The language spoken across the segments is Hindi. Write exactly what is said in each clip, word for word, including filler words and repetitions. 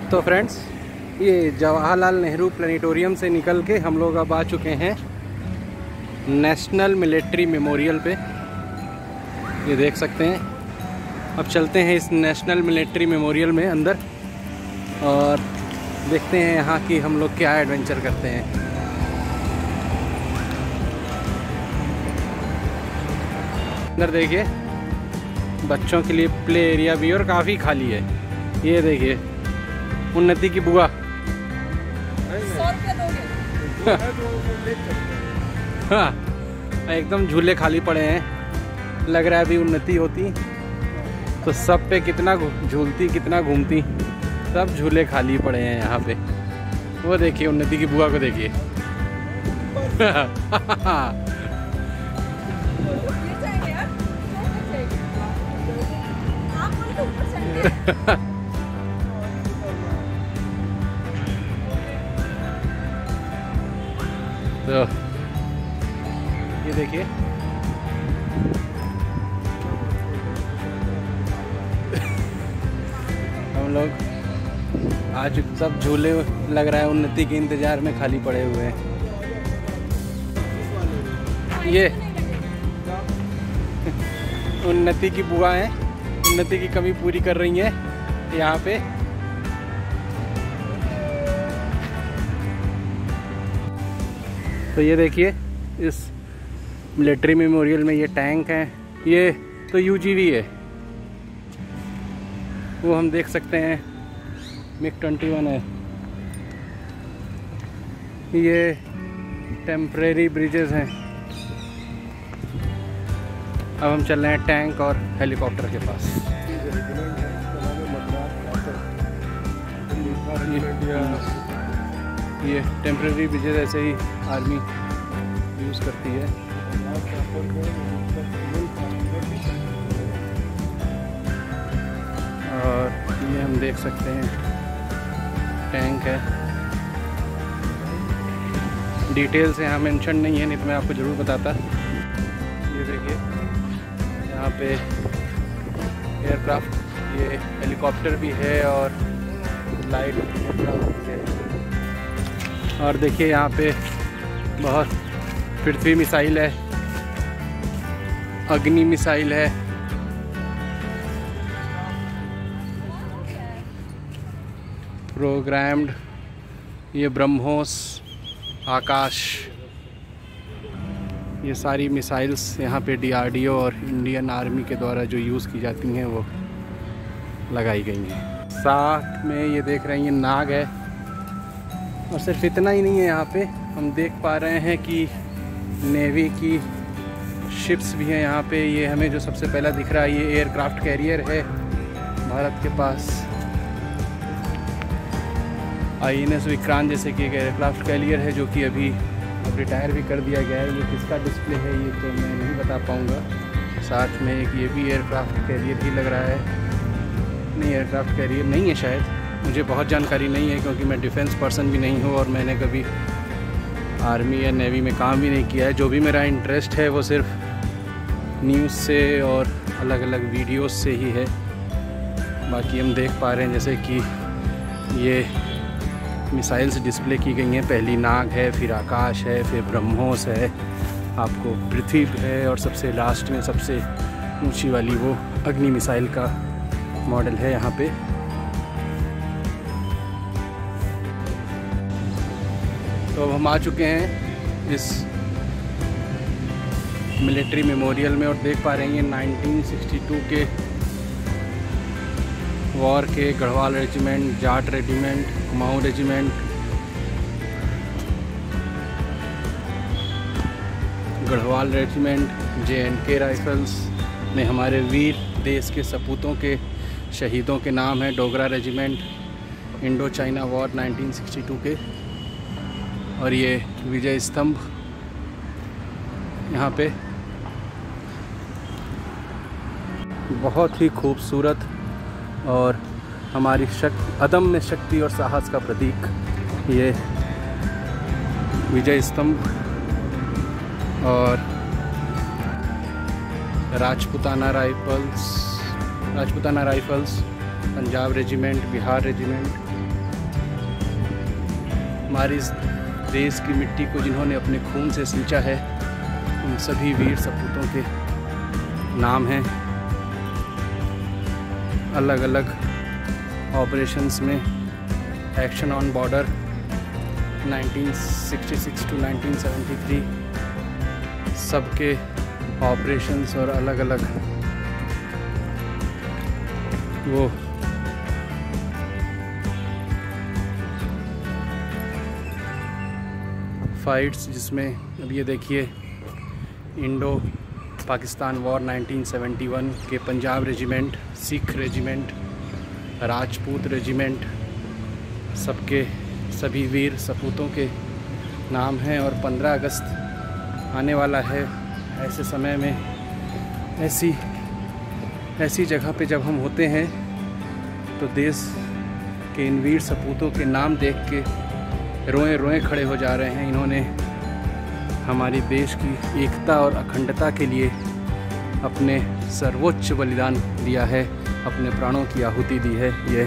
तो फ्रेंड्स, ये जवाहरलाल नेहरू प्लेनेटोरियम से निकल के हम लोग अब आ चुके हैं नेशनल मिलिट्री मेमोरियल पे। ये देख सकते हैं। अब चलते हैं इस नेशनल मिलिट्री मेमोरियल में अंदर और देखते हैं यहाँ की हम लोग क्या एडवेंचर करते हैं। अंदर देखिए, बच्चों के लिए प्ले एरिया भी और काफ़ी खाली है। ये देखिए, उन्नति की बुआ हाँ, एकदम झूले खाली पड़े हैं। लग रहा है अभी उन्नति होती तो सब पे कितना झूलती, कितना घूमती। सब झूले खाली पड़े हैं यहाँ पे। वो देखिए, उन्नति की बुआ को देखिए तो ये देखिए, हम लोग आज सब झूले लग रहा है उन्नति के इंतजार में खाली पड़े हुए हैं। ये उन्नति की बुआ है, उन्नति की कमी पूरी कर रही है यहाँ पे। तो ये देखिए, इस मिलिट्री मेमोरियल में ये टैंक है। ये तो यूजीवी है, वो हम देख सकते हैं। मिग ट्वेंटी वन है। ये टेम्परेरी ब्रिजेस हैं। अब हम चल रहे हैं टैंक और हेलीकॉप्टर के पास। ये टेम्परेरी ब्रिजेस ऐसे ही आर्मी यूज़ करती है। और ये हम देख सकते हैं टैंक है। डिटेल्स यहाँ मेंशन नहीं है, नहीं तो मैं आपको ज़रूर बताता। ये देखिए, यहाँ पे एयरक्राफ्ट, ये हेलीकॉप्टर भी है और लाइट एयरक्राफ्ट भी है। और देखिए, यहाँ पे बहुत पृथ्वी मिसाइल है, अग्नि मिसाइल है। प्रोग्राम्ड ये ब्रह्मोस, आकाश, ये सारी मिसाइल्स यहाँ पे डीआरडीओ और इंडियन आर्मी के द्वारा जो यूज़ की जाती हैं वो लगाई गई हैं। साथ में ये देख रहे हैं, ये नाग है। और सिर्फ इतना ही नहीं है, यहाँ पे हम देख पा रहे हैं कि नेवी की शिप्स भी हैं यहाँ पे। ये हमें जो सबसे पहला दिख रहा है, ये एयरक्राफ्ट कैरियर है भारत के पास। आई एन एस विक्रांत जैसे कि एक एयरक्राफ्ट कैरियर है, जो कि अभी अब रिटायर भी कर दिया गया है। ये किसका डिस्प्ले है ये तो मैं नहीं बता पाऊँगा। साथ में एक ये भी एयरक्राफ्ट कैरियर ही लग रहा है। नहीं, एयरक्राफ्ट कैरियर नहीं है शायद, मुझे बहुत जानकारी नहीं है क्योंकि मैं डिफेंस पर्सन भी नहीं हूँ और मैंने कभी आर्मी या नेवी में काम भी नहीं किया है। जो भी मेरा इंटरेस्ट है वो सिर्फ न्यूज़ से और अलग अलग वीडियोस से ही है। बाकी हम देख पा रहे हैं जैसे कि ये मिसाइल्स डिस्प्ले की गई हैं। पहली नाग है, फिर आकाश है, फिर ब्रह्मोस है, आपको पृथ्वी है, और सबसे लास्ट में सबसे ऊंची वाली वो अग्नि मिसाइल का मॉडल है यहाँ पे। तो अब हम आ चुके हैं इस मिलिट्री मेमोरियल में और देख पा रहे हैं ये नाइनटीन सिक्सटी टू के वॉर के Garhwal regiment, Jat regiment, Kumaon regiment, Garhwal regiment, J and K rifles में हमारे वीर देश के सपूतों के शहीदों के नाम हैं। Dogra regiment, Indo China war nineteen sixty two के। और ये विजय स्तंभ यहाँ पे बहुत ही खूबसूरत और हमारी शक्ति, अदम्य शक्ति और साहस का प्रतीक ये विजय स्तंभ। और Rajputana rifles Rajputana rifles Punjab regiment, Bihar regiment, हमारी इस देश की मिट्टी को जिन्होंने अपने खून से सींचा है, उन सभी वीर सपूतों के नाम हैं। अलग अलग ऑपरेशंस में action on border nineteen sixty six to nineteen seventy three सबके ऑपरेशंस और अलग अलग वो फाइट्स, जिसमें अब ये देखिए Indo Pakistan war nineteen seventy one के Punjab regiment, Sikh regiment, Rajput regiment, सबके सभी वीर सपूतों के नाम हैं। और पंद्रह अगस्त आने वाला है। ऐसे समय में ऐसी ऐसी जगह पे जब हम होते हैं तो देश के इन वीर सपूतों के नाम देख के रोए रोए खड़े हो जा रहे हैं। इन्होंने हमारी देश की एकता और अखंडता के लिए अपने सर्वोच्च बलिदान दिया है, अपने प्राणों की आहुति दी है। ये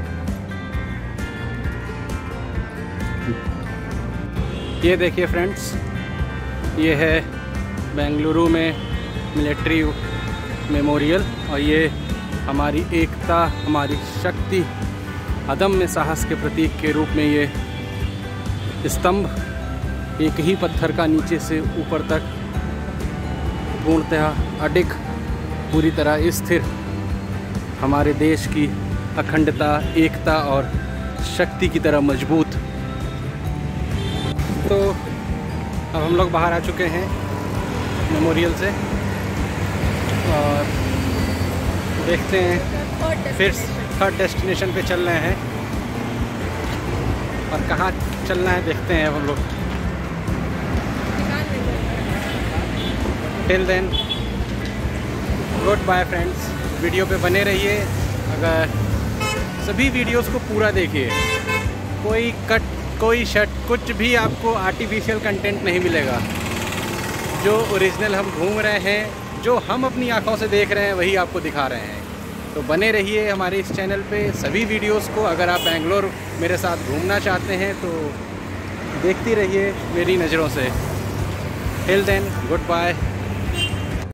ये देखिए फ्रेंड्स, ये है बेंगलुरु में मिलिट्री मेमोरियल, और ये हमारी एकता, हमारी शक्ति, अदम्य साहस के प्रतीक के रूप में ये स्तंभ एक ही पत्थर का नीचे से ऊपर तक पूर्णतः अडिग, पूरी तरह स्थिर हमारे देश की अखंडता, एकता और शक्ति की तरह मजबूत। तो अब हम लोग बाहर आ चुके हैं मेमोरियल से और देखते हैं फिर थर्ड डेस्टिनेशन पे चल रहे हैं, और कहाँ चलना है देखते हैं अब हम लोग। Till then goodbye friends, video पे बने रहिए। अगर सभी वीडियोस को पूरा देखिए, कोई कट, कोई शट, कुछ भी आपको आर्टिफिशियल कंटेंट नहीं मिलेगा। जो ओरिजिनल हम घूम रहे हैं, जो हम अपनी आँखों से देख रहे हैं, वही आपको दिखा रहे हैं। तो बने रहिए हमारे इस चैनल पे सभी वीडियोस को। अगर आप बेंगलोर मेरे साथ घूमना चाहते हैं तो देखती रहिए मेरी नज़रों से। Till then good bye.